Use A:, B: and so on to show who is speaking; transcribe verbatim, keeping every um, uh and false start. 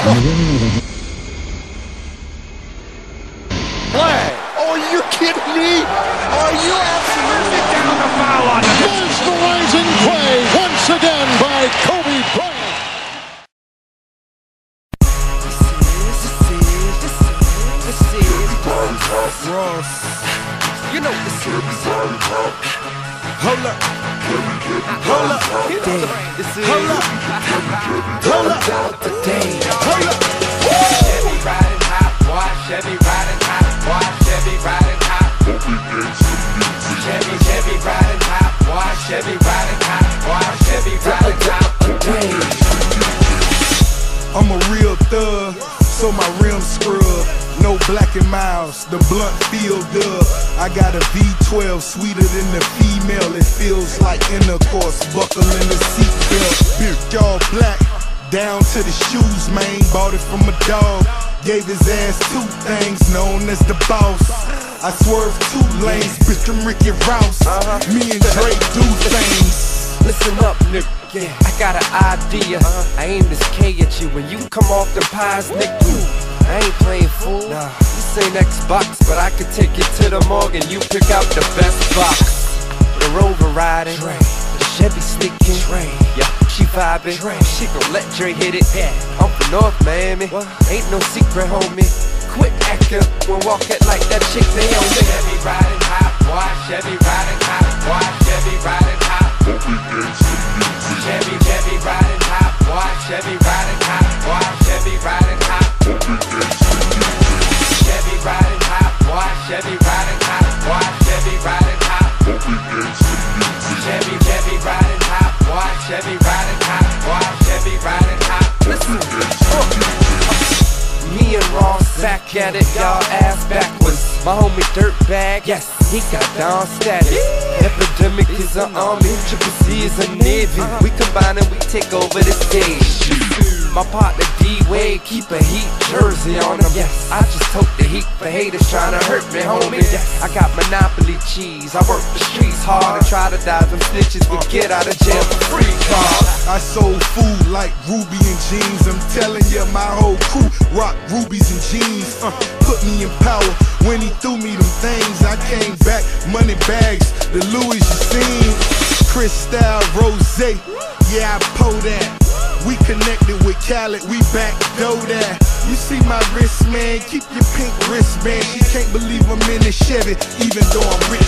A: Play! Oh, are you kidding me? Are you absolutely down to foul on it?
B: Mesmerizing play once again by Kobe Bryant.
A: Ross. You know this is Hold up. Hold up. This is Hold up. Hold up. Hold up.
C: Chevy riding hot, boy. Chevy riding hot, boy. Chevy riding hot. Chevy, Chevy riding hot, boy. Chevy riding hot, boy. Chevy riding hot.
D: I'm a real thug, so my rims scrub. No black and miles, the blunt feel dub. I got a V twelve, sweeter than the female. It feels like intercourse, buckle in the seatbelt. Bitch, all black, down to the shoes, man. Bought it from a dog, gave his ass two things, known as the boss. I swerve two lanes, bitch, I'm Ricky Rouse. Me and Dre do things.
C: Listen up, nigga. Yeah, I got an idea. I aim this K at you when you come off the pies, nigga. I ain't playing fool. Nah. This ain't Xbox, but I can take you to the morgue and you pick out the best box. The Rover riding, Dre. The Chevy sticking, Dre. Yeah, she vibing, Dre. She gon' let Dre hit it. Yeah. I'm from North Miami, what? Ain't no secret, homie. Quit acting when walk it like that chick they on me. Chevy riding hot, boy. Chevy riding hot, boy. Chevy riding hot. Chevy, Chevy riding hot, boy. Chevy riding hot, boy. Chevy riding hot. Chevy riding hot, boy. Chevy riding hot, boy. Chevy riding hot. Chevy, Chevy riding hot, boy. Chevy riding hot, boy. Chevy riding hot. Listen, uh, me and Ross back at it, y'all ass backwards. My homie Dirtbag, yes, he got down status. Epidemic is an army, Triple C is a navy. We combine and we take over the stage. My partner D-Wade keep a Heat jersey on him. Yes, I just took the heat for haters trying to hurt me, homie. Yes, I got Monopoly cheese. I work the streets hard and try to dive them snitches, but get out of jail for free cars.
D: I sold food like Ruby and jeans. I'm telling you, my whole crew rock rubies and jeans. Uh, put me in power when he threw me them things. I came back, money bags, the Louis you seen. Cristal Rose, yeah, I pull that. We connected with Khaled, we back door that. You see my wrist, man, keep your pink wristband. She can't believe I'm in a Chevy, even though I'm rich.